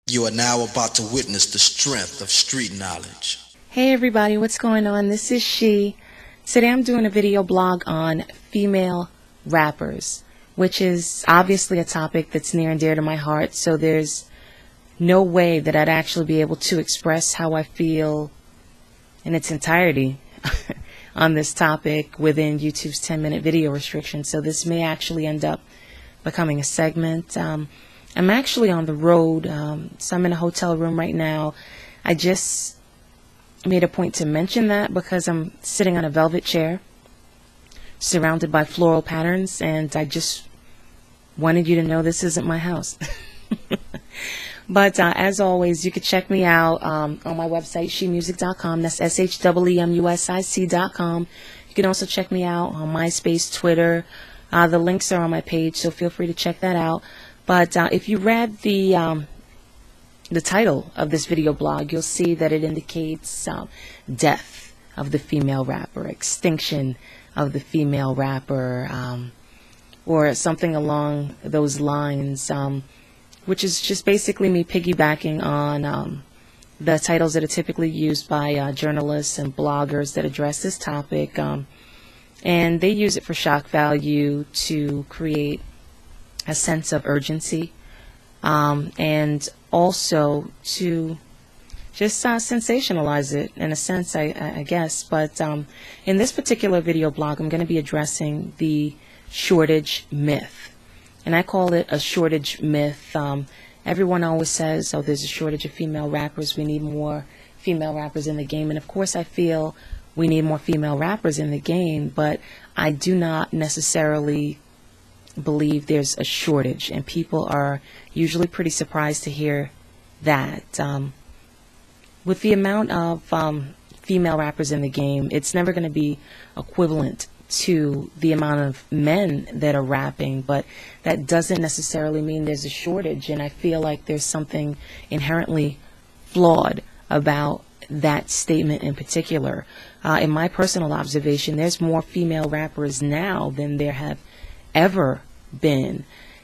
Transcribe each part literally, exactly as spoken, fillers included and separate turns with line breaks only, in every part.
You are now about to witness the strength of street knowledge.
Hey everybody, what's going on? This is She. Today I'm doing a video blog on female rappers, which is obviously a topic that's near and dear to my heart, so there's no way that I'd actually be able to express how I feel in its entirety on this topic within YouTube's ten minute video restriction, so this may actually end up becoming a segment. Um, I'm actually on the road, um, so I'm in a hotel room right now. I just made a point to mention that because I'm sitting on a velvet chair surrounded by floral patterns, and I just wanted you to know this isn't my house. But uh, as always, you can check me out um, on my website, she music dot com. That's S H E E M U S I C dot com. You can also check me out on MySpace, Twitter. Uh, the links are on my page, so feel free to check that out. But uh, if you read the um, the title of this video blog, you'll see that it indicates um, death of the female rapper, extinction of the female rapper, um, or something along those lines, um, which is just basically me piggybacking on um, the titles that are typically used by uh, journalists and bloggers that address this topic. Um, and they use it for shock value to create a sense of urgency, um, and also to just uh, sensationalize it in a sense, I, I guess. But um, in this particular video blog, I'm going to be addressing the shortage myth. And I call it a shortage myth. Um, everyone always says, oh, there's a shortage of female rappers. We need more female rappers in the game. And of course, I feel we need more female rappers in the game, but I do not necessarily believe there's a shortage, and people are usually pretty surprised to hear that. Um, with the amount of um, female rappers in the game, it's never going to be equivalent to the amount of men that are rapping, but that doesn't necessarily mean there's a shortage, and I feel like there's something inherently flawed about that statement in particular. Uh, in my personal observation, there's more female rappers now than there have ever been,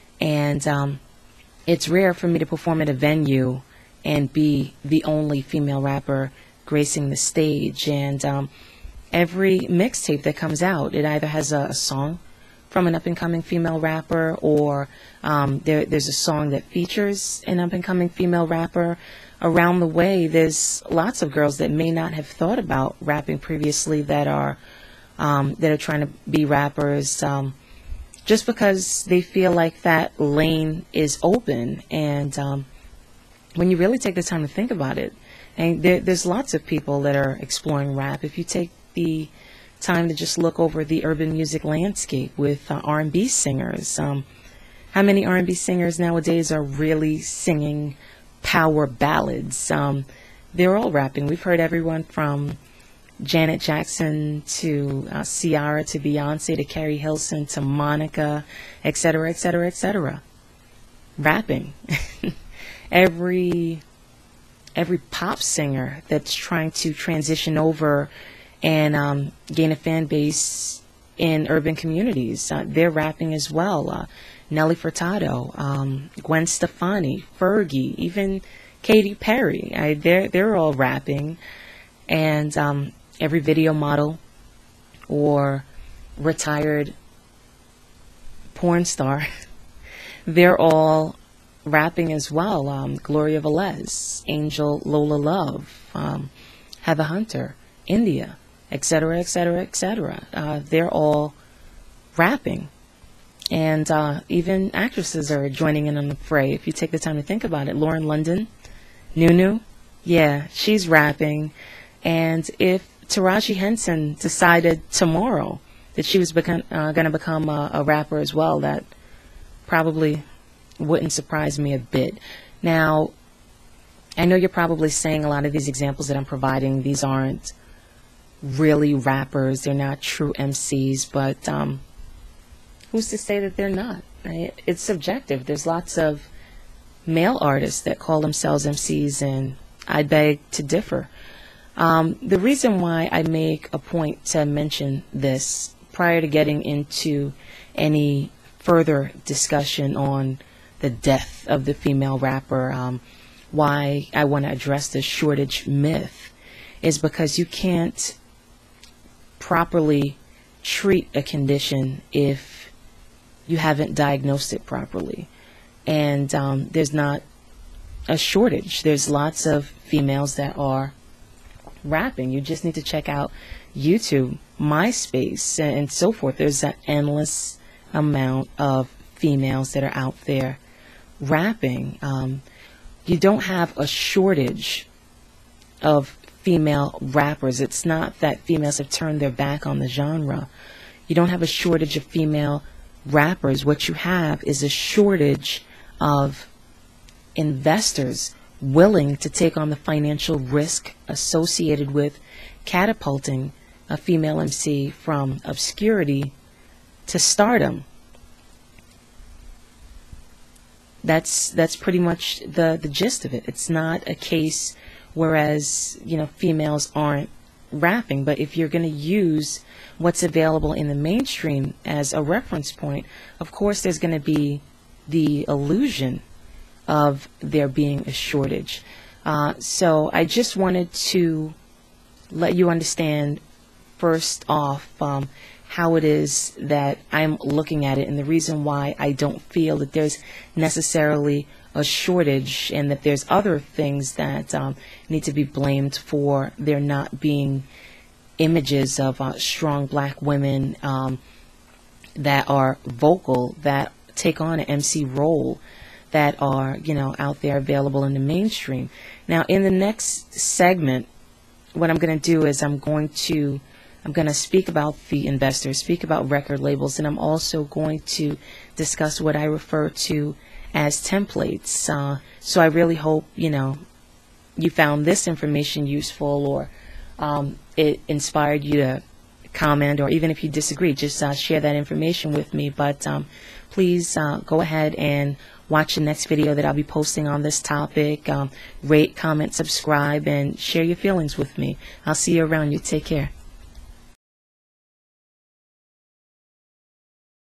and um, it's rare for me to perform at a venue and be the only female rapper gracing the stage. And um, every mixtape that comes out, it either has a, a song from an up-and-coming female rapper, or um, there, there's a song that features an up-and-coming female rapper. Around the way, there's lots of girls that may not have thought about rapping previously that are um, that are trying to be rappers, um, just because they feel like that lane is open. And um, when you really take the time to think about it, and there, there's lots of people that are exploring rap. If you take the time to just look over the urban music landscape with uh, R and B singers, um, how many R and B singers nowadays are really singing power ballads? Um, they're all rapping. We've heard everyone from Janet Jackson to uh, Ciara to Beyonce to Carrie Hilson to Monica, et cetera, et cetera, et cetera. Rapping. every every pop singer that's trying to transition over and um, gain a fan base in urban communities, uh, they're rapping as well. Uh, Nelly Furtado, um, Gwen Stefani, Fergie, even Katy Perry. I, they're they're all rapping, and um, every video model or retired porn star, they're all rapping as well. Um, Gloria Velez, Angel Lola Love, um, Heather Hunter, India, et cetera, et cetera, et cetera. Uh, they're all rapping. And uh, even actresses are joining in on the fray. If you take the time to think about it, Lauren London, Nunu, yeah, she's rapping. And if Taraji Henson decided tomorrow that she was become, uh, going to become a, a rapper as well, that probably wouldn't surprise me a bit. Now, I know you're probably saying a lot of these examples that I'm providing, these aren't really rappers, they're not true M Cs, but um, who's to say that they're not? Right? It's subjective. There's lots of male artists that call themselves M Cs, and I beg to differ. Um, the reason why I make a point to mention this prior to getting into any further discussion on the death of the female rapper, um, why I want to address this shortage myth is because you can't properly treat a condition if you haven't diagnosed it properly. And um, there's not a shortage. There's lots of females that are rapping. You just need to check out YouTube, MySpace, and so forth. There's an endless amount of females that are out there rapping. Um, you don't have a shortage of female rappers. It's not that females have turned their back on the genre. You don't have a shortage of female rappers. What you have is a shortage of investors willing to take on the financial risk associated with catapulting a female M C from obscurity to stardom. That's that's pretty much the the gist of it. It's not a case whereas, you know, females aren't rapping, but if you're going to use what's available in the mainstream as a reference point, of course there's going to be the illusion of there being a shortage. Uh, so I just wanted to let you understand first off um, how it is that I'm looking at it, and the reason why I don't feel that there's necessarily a shortage, and that there's other things that um, need to be blamed for there not being images of uh, strong black women um, that are vocal, that take on an M C role, that are, you know, out there available in the mainstream. Now, in the next segment, what I'm going to do is I'm going to I'm going to speak about the investors, speak about record labels, and I'm also going to discuss what I refer to as templates. Uh, so I really hope, you know, you found this information useful, or um, it inspired you to comment, or even if you disagree, just uh, share that information with me. But um, please uh, go ahead and watch the next video that I'll be posting on this topic. Um, rate, comment, subscribe, and share your feelings with me. I'll see you around. You take care.